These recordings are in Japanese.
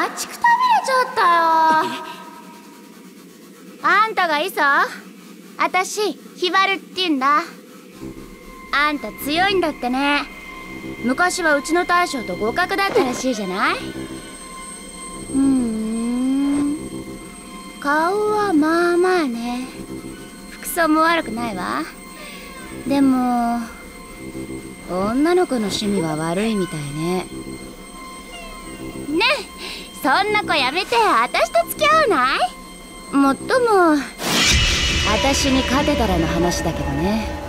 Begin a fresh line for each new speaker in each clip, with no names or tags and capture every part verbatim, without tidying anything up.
ちくたびれちゃったよ。あんたがいさ、あたしヒバルって言うんだ。あんた強いんだってね。昔はうちの大将と互角だったらしいじゃない。うーん、顔はまあまあね。服装も悪くないわ。でも女の子の趣味は悪いみたいね。ねえ、そんな子やめて私と付き合わない？もっとも私に勝てたらの話だけどね。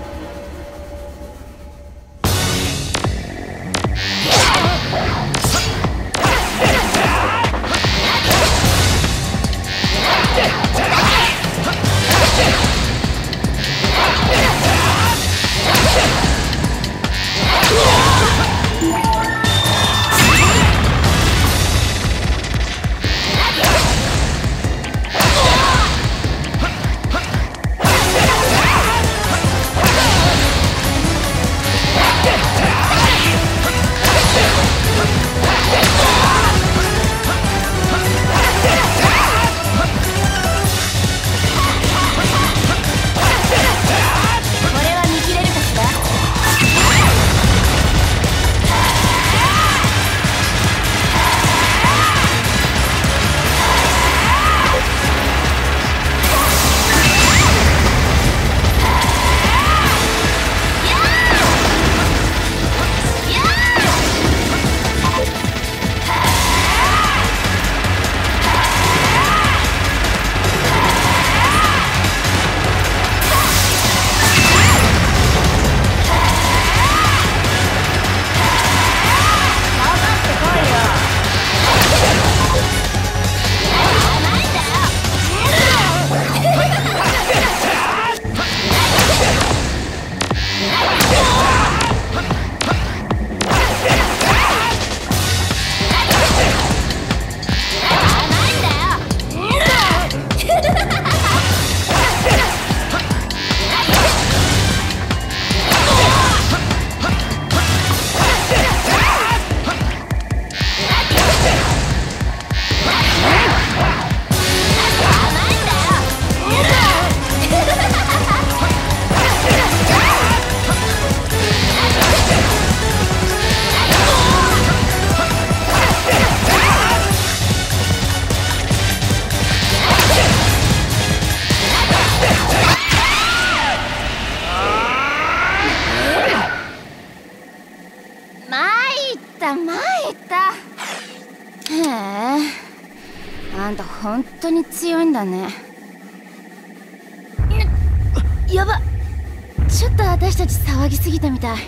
へえ、あんた本当に強いんだね。やば、ちょっと私たち騒ぎすぎたみたい。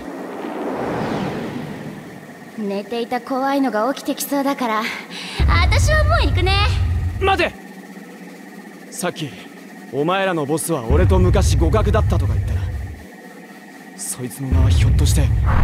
寝ていた怖いのが起きてきそうだから私はもう行くね。
待て、さっきお前らのボスは俺と昔互角だったとか言ったら、そいつの名はひょっとして